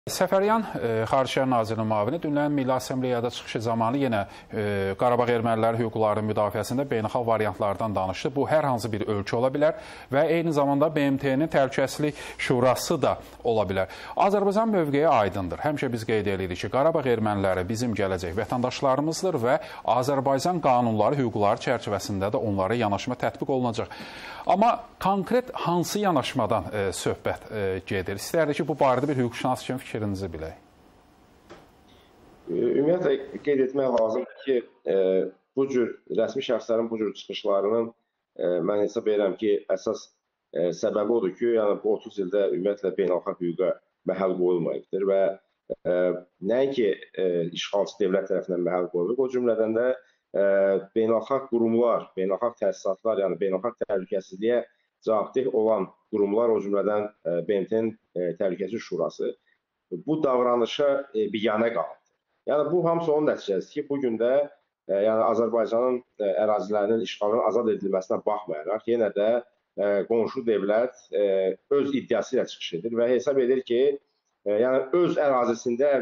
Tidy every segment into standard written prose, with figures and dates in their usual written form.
Səfəryan Xarici İşlər Nazirinin müavini dünən Milli Assambleyada çıxışı zamanı yenə Qarabağ erməniləri hüquqlarının müdafiəsində beynəlxalq variantlardan danışdı. Bu, hər hansı bir ölkə ola bilər və eyni zamanda BMT-nin Təhlükəsizlik Şurası da ola bilər. Azərbaycan mövqeyi aydındır. Həmişə biz qeyd edirik ki, Qarabağ erməniləri bizim gələcək vətəndaşlarımızdır və Azərbaycan qanunları, hüquqları çərçivəsində də onlara yanaşma tətbiq olunacaq. Amma konkret hansı yanaşmadan söhbət gedir? İstərdik ki, bu barədə bir hüquqşünas kimi fikrinizi bilək. Ümumiyyətlə, qeyd etmək lazımdır ki, bu cür rəsmi şəxslərin bu cür çıxışlarının mən hesab edirəm ki, əsas səbəbi odur ki, yəni bu 30 ildə ümumiyyətlə beynəlxalq hüquqa məhəl qoyulmayıbdır və nəinki işğalçı dövlət tərəfindən məhəl qoyulub, o cümlədən də beynəlxalq qurumlar, beynəlxalq təsisatlar, yəni beynəlxalq təhlükəsizliyə cavabdeh olan qurumlar, o cümlədən BMT-nin Təhlükəsizlik Şurası bu davranışa biganə qaldı. Yəni bu hamısı onun nəticəsidir ki, bugün də yəni Azərbaycanın ərazilərinin işğalının azad edilməsinə baxmayaraq, yenə də qonşu dövlət öz iddiası ilə çıxış edir və hesab edir ki, yəni öz ərazisində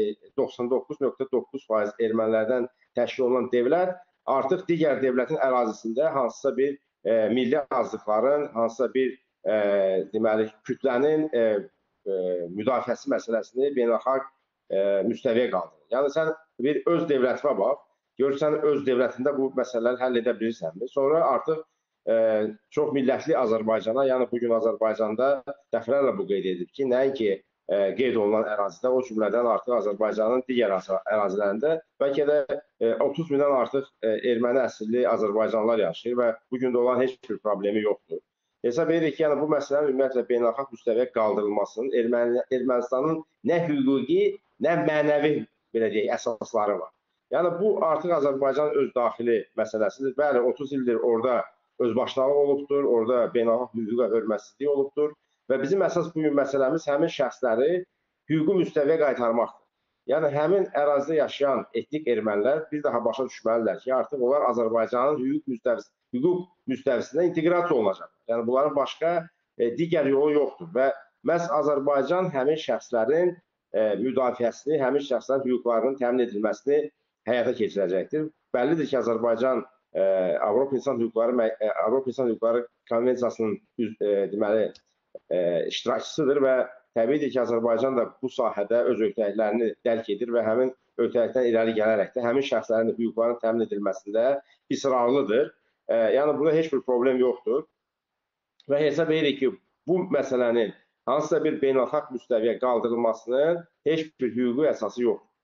99,9% ermənilərdən təşkil olunan dövlət artıq digər dövlətin ərazisində hansısa bir milli azlıqların, hansısa bir deməli kütlənin müdafiəsi məsələsini beynəlxalq müstəviyə qaldırır. Yəni sən bir öz dövlətinə bax, görürsən öz dövlətində bu məsələləri həll edə bilirsənmi? Sonra artıq çox millətli Azərbaycana, yəni bugün Azərbaycanda dəfələrlə bu qeyd edib ki, nəinki qeyd olunan ərazidə, o cümlədən artıq Azərbaycanın digər ərazilərində bəlkə də 30 mindən artıq erməni əsilli azərbaycanlılar yaşayır və bugün də olan heç bir problemi yoxdur. Hesab edirik ki, yəni bu məsələnin ümumiyyətlə beynəlxalq müstəviyə qaldırılmasının Ermənistanın nə hüquqi, nə mənəvi belə deyək, əsasları var. Yəni bu artıq Azərbaycan öz daxili məsələsidir. Bəli, 30 ildir orada özbaşınalıq olubdur, orada beynəlxalq hüquqa hörmətsizlik olubdur. Və bizim əsas bugün məsələmiz həmin şəxsləri hüquqi müstəviyə qaytarmaqdır. Yəni, həmin ərazidə yaşayan etnik ermənilər bir daha başa düşməlidirlər ki, artıq onlar Azərbaycanın hüquq müstəvisində inteqrasiya olunacaq. Yəni, bunların başqa digər yolu yoxdur və məhz Azərbaycan həmin şəxslərin müdafiəsini, həmin şəxslərin hüquqlarının təmin edilməsini həyata keçirəcəkdir. Bəllidir ki, Azərbaycan Avropa İnsan Hüquqları Konvensiyasının deməli, iştirakçısıdır və təbiidir ki, Azərbaycan da bu sahədə öz öhdəliklərini dərk edir və həmin öhdəlikdən irəli gələrək də həmin şəxslərin hüquqlarının təmin edilməsində israrlıdır. Yəni, burada heç bir problem yoxdur və hesab edirik ki, bu məsələnin hansısa bir beynəlxalq müstəviyə qaldırılmasının heç bir hüquqi əsası yoxdur.